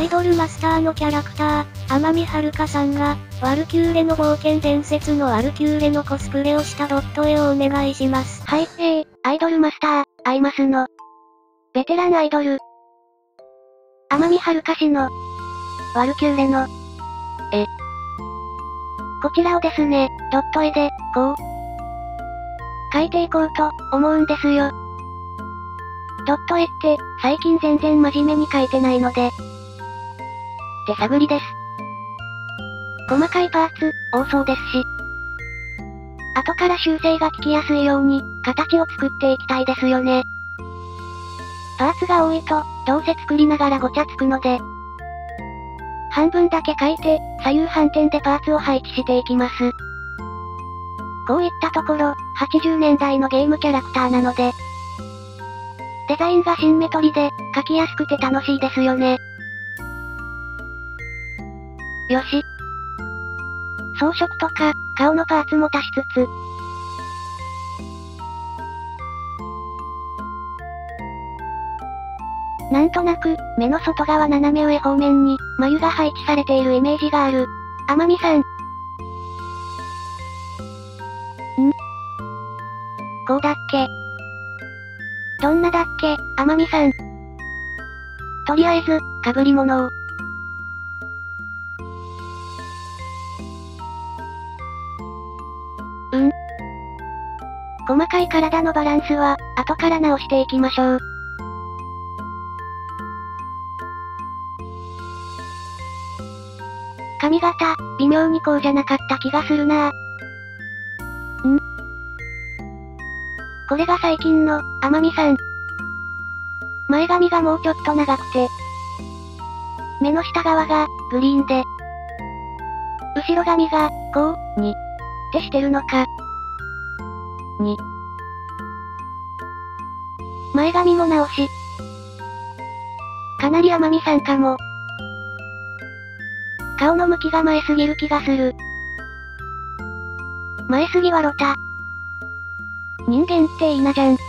イドルマスターのキャラクター、天海遥さんが、ワルキューレの冒険伝説のワルキューレのコスプレをしたドット絵をお願いします。 はい、アイドルマスター、アイマスの、ベテランアイドル、天海遥氏の、ワルキューレの、こちらをですね、ドット絵で、こう、描いていこうと、思うんですよ。ドット絵って、最近全然真面目に描いてないので、手探りです。細かいパーツ、多そうですし、後から修正が効きやすいように、形を作っていきたいですよね。パーツが多いと、どうせ作りながらごちゃつくので、半分だけ描いて、左右反転でパーツを配置していきます。こういったところ、80年代のゲームキャラクターなので、デザインがシンメトリで、描きやすくて楽しいですよね。よし。装飾とか、顔のパーツも足しつつ、なんとなく、目の外側斜め上方面に、眉が配置されているイメージがある。天海さん。こうだっけ？どんなだっけ、天海さん。とりあえず、被り物を。細かい体のバランスは、後から直していきましょう。髪型、微妙にこうじゃなかった気がするなぁ。これが最近の、天海さん。前髪がもうちょっと長くて、目の下側が、グリーンで、後ろ髪が、こう、に、ってしてるのか。前髪も直し。かなり天海さんかも。顔の向きが前すぎる気がする。前すぎはロタ。人間っていいなじゃん。